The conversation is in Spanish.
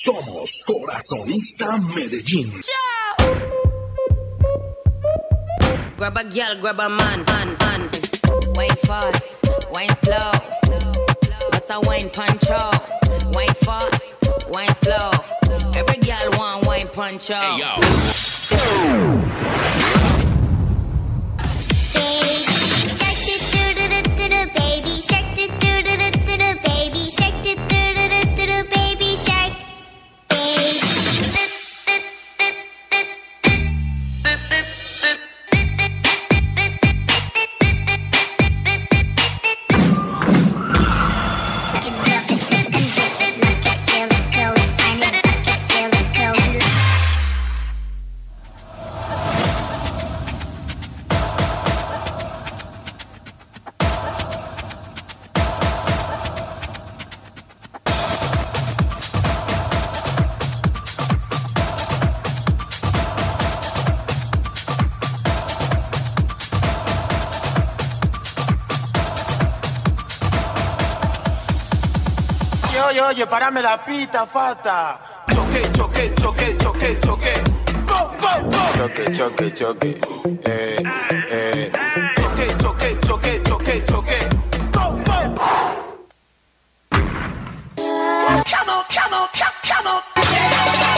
Somos Corazonista Medellín. Grab a girl, grab a man. Wine fast, wine slow. Bust a wine punch out. Wine fast, wine slow. Every girl want wine punch out. Hey, yo. Baby shark do do do do do do, baby shark do do do do do do, baby shark, baby shark. Oye, párame la pita, fata. Choque, choque, choque, choque, choque. Go, go, go. Choque, choque, choque. Choque, choque, choque, choque, choque. Go, go. Come on, come on, come on.